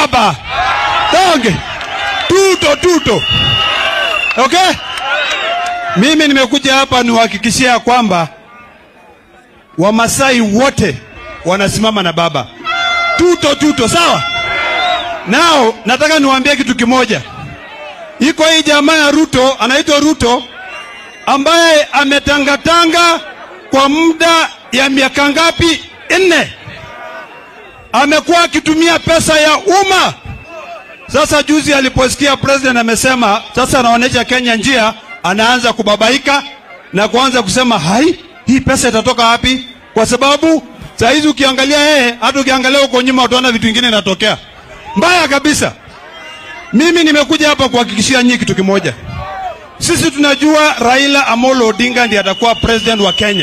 baba. Donge. Tuto. Okay? Mimi nimekuja hapa niwahakikishia kwamba Wamasai wote wanasimama na baba. Tuto, sawa? Nao nataka niwaambie kitu kimoja. Iko hii jamaa ya Ruto, anaitwa Ruto, ambaye ametangatanga kwa muda ya miaka ngapi? 4. Amekuwa akitumia pesa ya umma. Sasa juzi aliposikia president amesema sasa anaonesha Kenya njia, anaanza kubabaika na kuanza kusema hii pesa itatoka wapi? Kwa sababu saa hizi ukiangalia yeye, hata ukiangalia huko nyuma utaona vitu vingine vinatokea. Mbaya kabisa. Mimi nimekuja hapa kuhakikishia nyinyi kitu kimoja. Sisi tunajua Raila Amolo Odinga ndiye atakuwa president wa Kenya.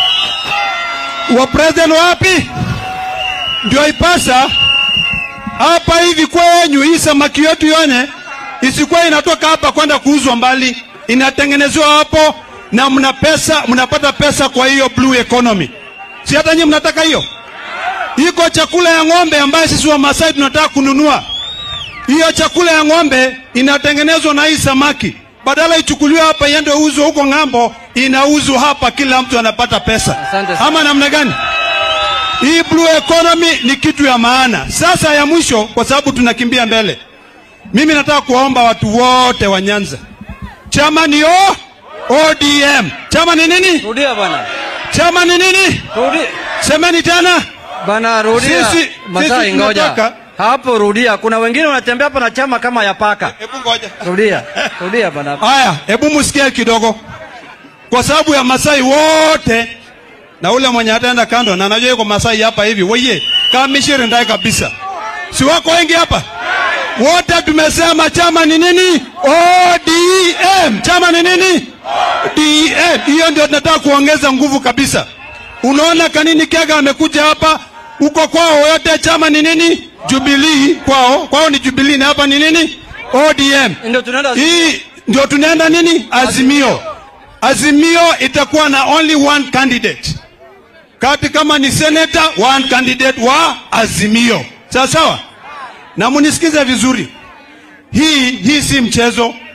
Wa president wapi? Ndio ipasa hapa hivi kwenyu hii samaki yetu yone isikuwa inatoka hapa kwenda kuuzwa mbali, inatengenezwa hapo na mnapata pesa kwa hiyo blue economy. Si hata nyinyi mnataka hiyo? Iko chakula ya ng'ombe ambayo sisi wa Masai tunataka kununua. Hiyo chakula ya ng'ombe inatengenezwa na hii samaki. Badala ichukuliwe hapa iende uzo huko ng'ambo, inauzwa hapa, kila mtu anapata pesa. Ama namna gani? Hii blue economy ni kitu ya maana. Sasa ya mwisho, kwa sababu tunakimbia mbele, mimi nataka kuomba watu wote wa Nyanza. Chama ni ODM. Chama ni nini? Rudia bwana. Chama ni nini? Rudia. Semeni tena. Bana rudia. Masai ngoja. Hapo rudia. Kuna wengine wanatembea hapa na chama kama ya paka. Hebu ngoja. Rudia bana. Haya, hebu msikie kidogo. Kwa sababu ya Masai wote na ule mwenye ataenda kando na anajua yuko Masai hapa hivi, wewe kamishiri ndai kabisa. Si wako wengi hapa? Wote tumesema chama ni nini? ODM. Chama ni nini? ODM. Hiyo ndio tunataka kuongeza nguvu kabisa. Unaona kanini Kega amekuja hapa, uko kwao wote chama ni nini? Jubilee. Kwao ni Jubilee, na hapa ni nini? ODM. Hii ndio tunaenda nini? Azimio. Azimio itakuwa na only one candidate. Kati kama ni senator, one candidate wa Azimio. Sawa? Na munisikize vizuri. Hii si mchezo.